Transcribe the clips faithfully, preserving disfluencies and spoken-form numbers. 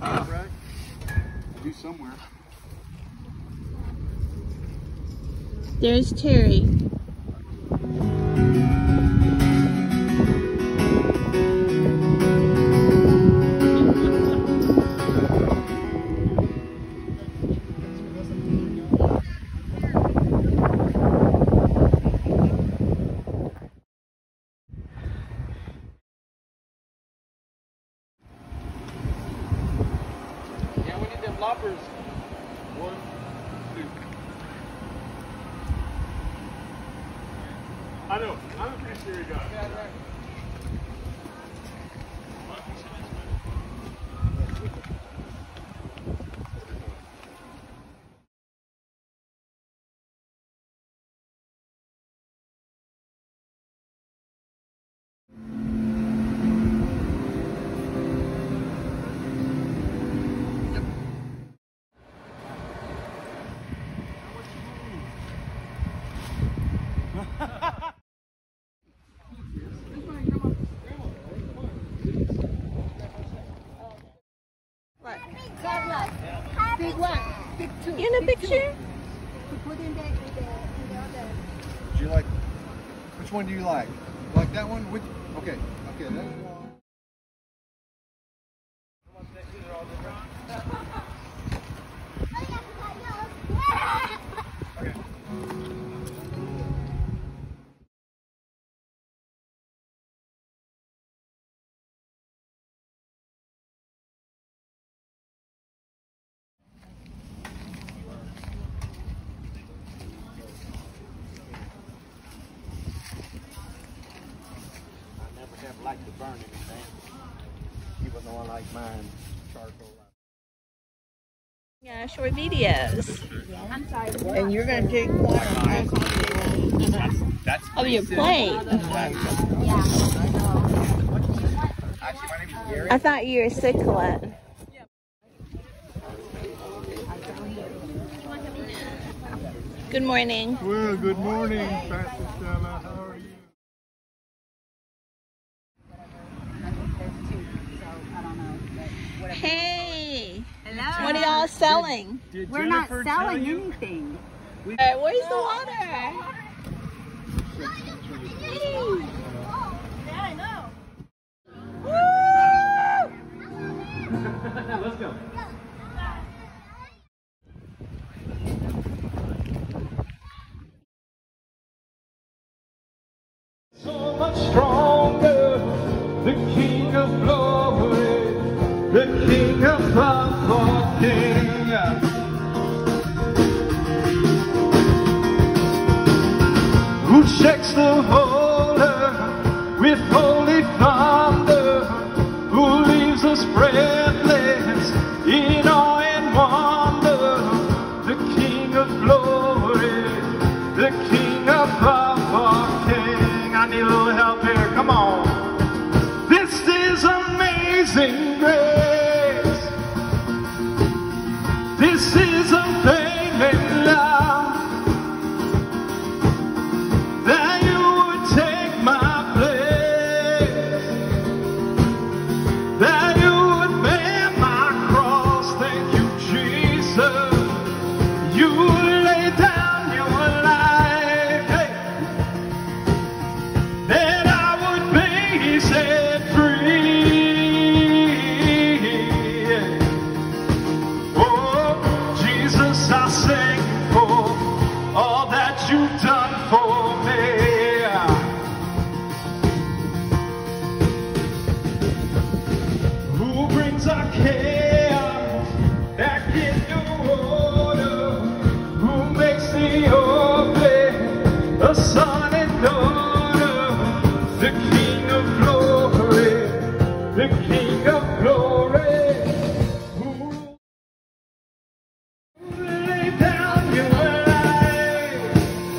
Uh, right? Do somewhere. There's Terry. Loppers. One, two. I know. I'm pretty sure you got it. Yeah, right. What? Big one, big two. You in a big picture? To put in there with the, with the other. Do you like, which one do you like? You like that one? Which, okay, okay, that's one. Never liked to burn anything. He was the one like mine, charcoal. Yeah, short videos. I'm sorry. And you're gonna take one That's, that's of your plate. Yeah. Actually, my name is Gary. I thought you were sick, Colette. Good morning. Well, good morning, Pastor Stella. How are you? Hey, Hello. what are y'all selling? Did We're not Jennifer tell selling you? anything. Hey, where's the water? Yeah, I know. Let's go. So much stronger, the King of Glory, the King of all King. Who checks the whole earth with holy thunder, who leaves us breathless in awe and wonder, the King of Glory, the King of all King. I need a little help here, come on. This is amazing grace. This is unfailing love, that you would take my place, that you would bear my cross. Thank you, Jesus. You would lay down your life, hey, that I would be set free. Oh, Jesus, I sing for all that you've done for me. Who brings our chaos back into order? Who makes the open a son and daughter? The King of Glory, the King of Glory. Who laid down your life,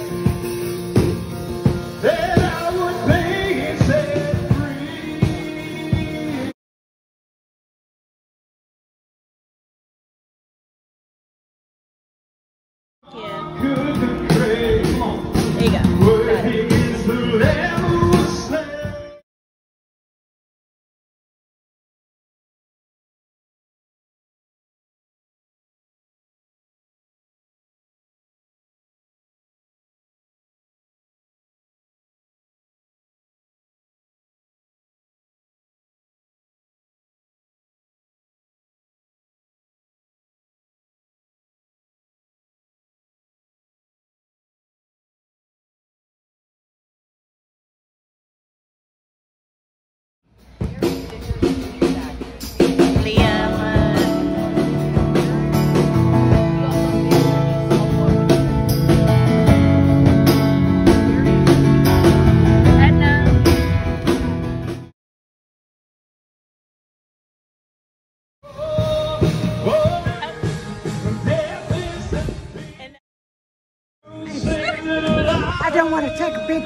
that I would be set free. Yeah. Good and great, There you go. Got it. worthy is the Lamb who was slain.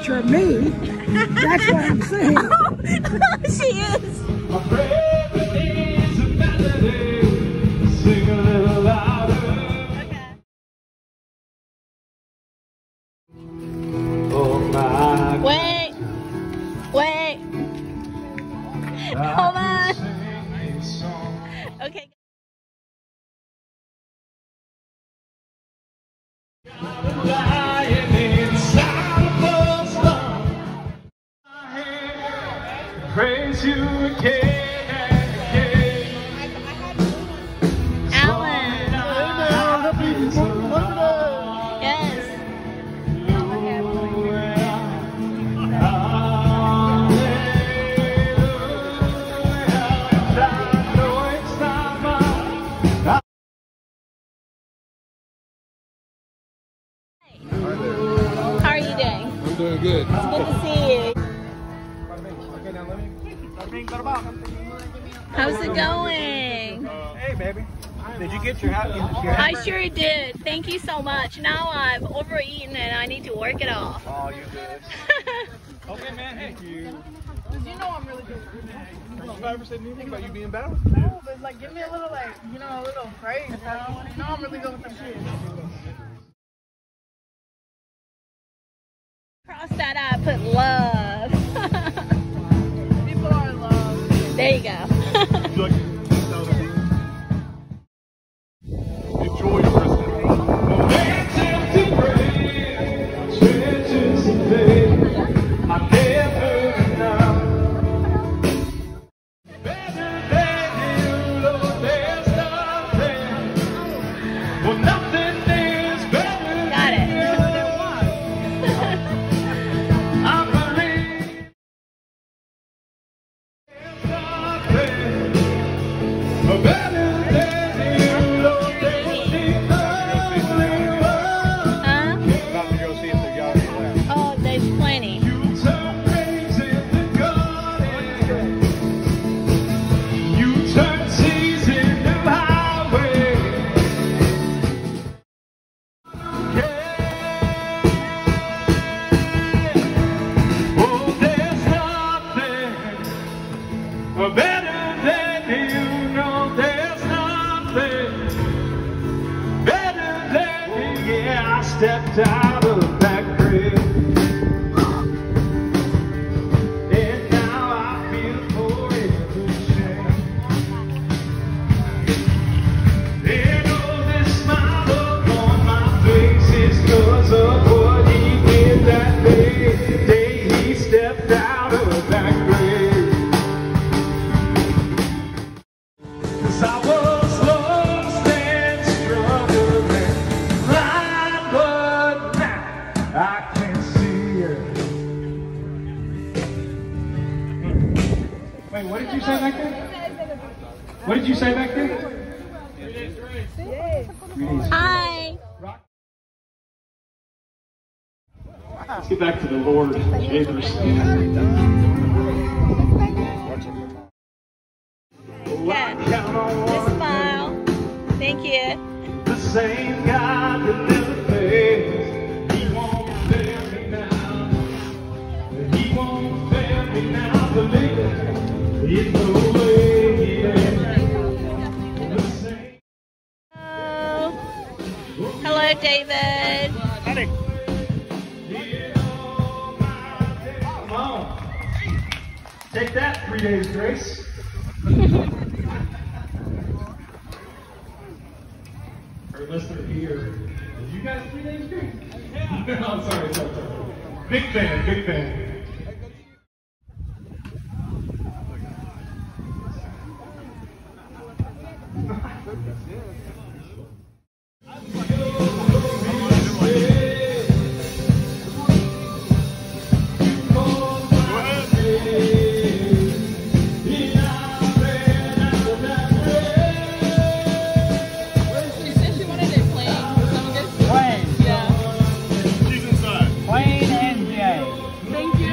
picture of me. That's what I'm saying. She is. My favorite is a melody. Sing a little louder. Okay. Oh my. Wait. Wait. Hold on. Okay. Lying inside a bus stop. Praise you again and again. Alan. Yes. How are you doing? I'm doing good. It's good to see you. How's it going? Hey, baby. Did you get your hat? I sure did. Thank you so much. Now I've overeaten and I need to work it off. Oh, you good. Okay, man. Thank you. You know I'm really good. Have I ever said anything about you being bad? No, but like give me a little like, you know, a little praise, bro. You know I'm really good with some shit. Cross that out, put love. People are in love. There you go. Enjoy your rest of Got it. Huh? About to go see if they got any left. Oh, there's plenty. Better than you know, there's nothing better than you. Yeah, I stepped out of that grave, and now I feel forever shame. And all this smile upon my face is 'cause of what he did that day, day he stepped out of that grave. I was lost and struggling, blind, but now I can see her. Wait, what did you say back there? What did you say back there? Hi. Let's get back to the Lord. Jesus. Yeah. Just smile. Thank you. The same God that never fails, He won't fail me now. He won't fail me now. Believe it. He's no way. The same. Hello. Hello, David. Honey. Come on. Take that, three days grace. Or unless they're here. Did you guys three days grace? Yeah. No, I'm sorry, sorry, sorry. Big fan, big fan. She's inside. Thank you.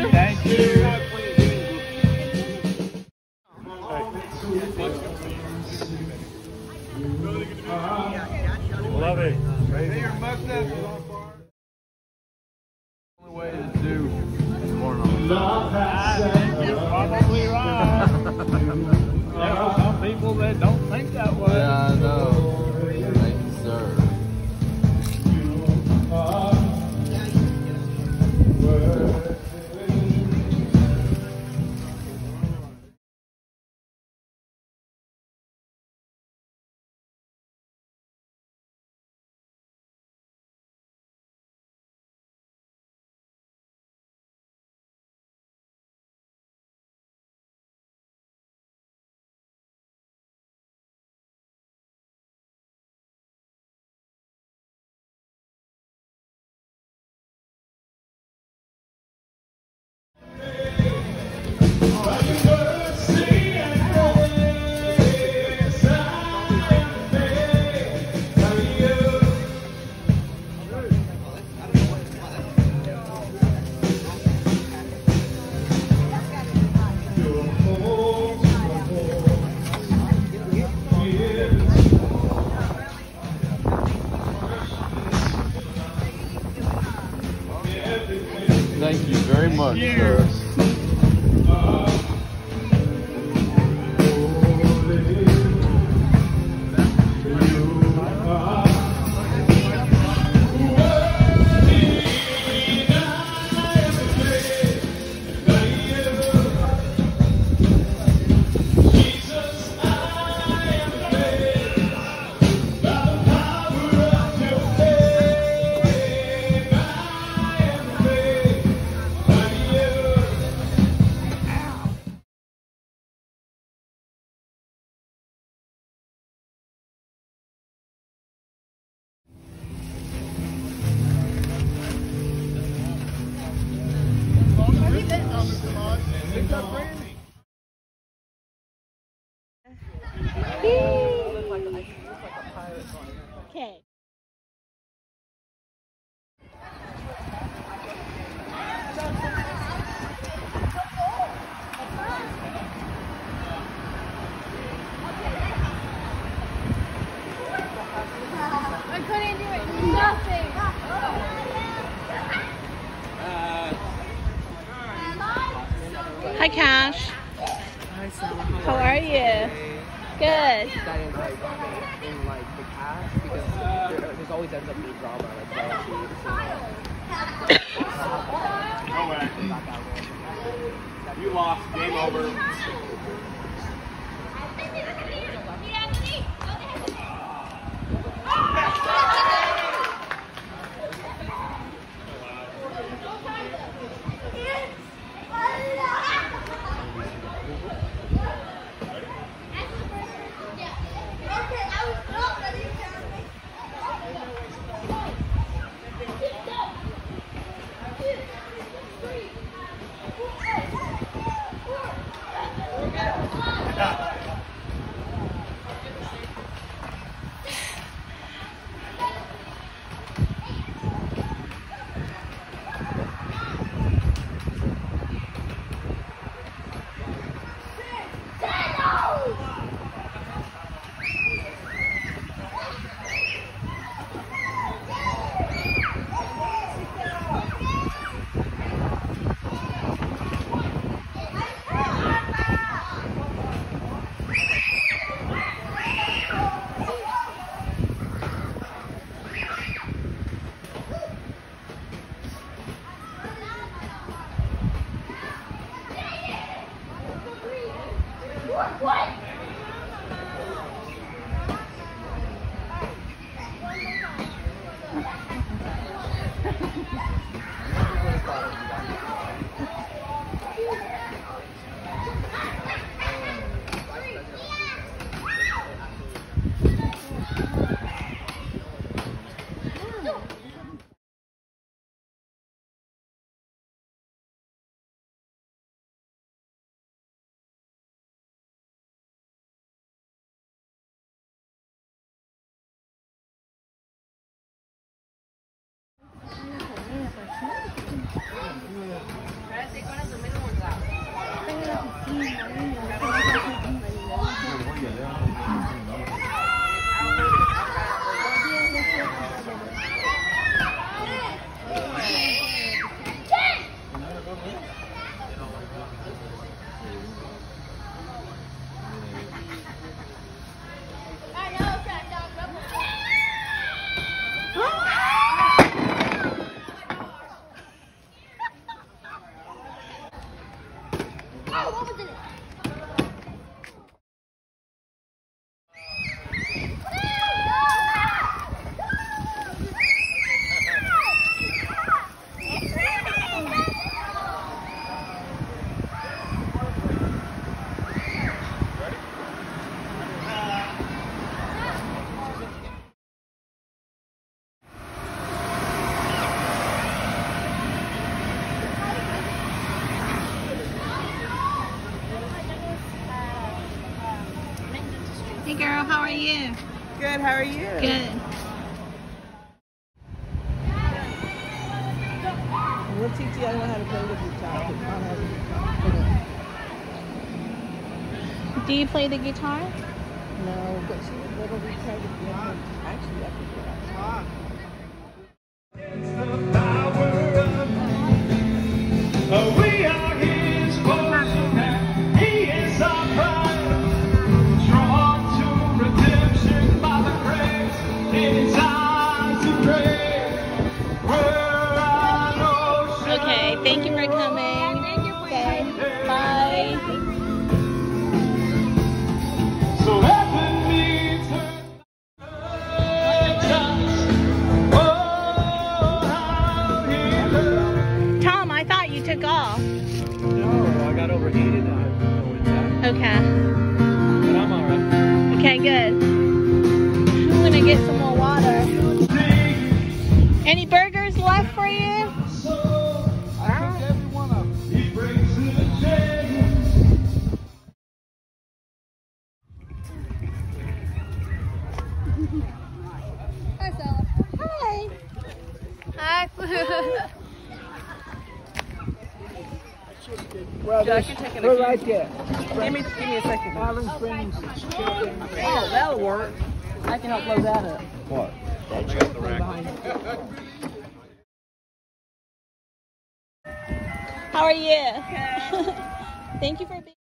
Okay. I couldn't do it. Nothing. Hi, Cash. Hi, Sarah. How are you? Good. That is like in like the cast because there, there's always ends up being drama like that. No way. You lost. Game over. Hey girl, how are you? Good, how are you? Good. We'll teach you how to play the guitar. Do you play the guitar? No, but she will try to get her. Actually, I can do that. We are his children, and he is our pride. Drawn to redemption by the grace in his eyes of grace. We're an ocean. Okay, thank you for coming. Thank you for Okay, bye. So heaven needs her. Oh, how he loves. Tom, I thought you took off. No, I got overheated. I don't know what that. Okay. But I'm alright. Okay, good. I'm gonna get some more water. Any burgers left for you? I think every one of them. He brings the day. Jack flew. Well, Yeah, I this, can take it we're again. right there. Give me, give me a second. Island Springs. Oh, that'll work. I can help blow that up. What? Behind you. How are you? Thank you for being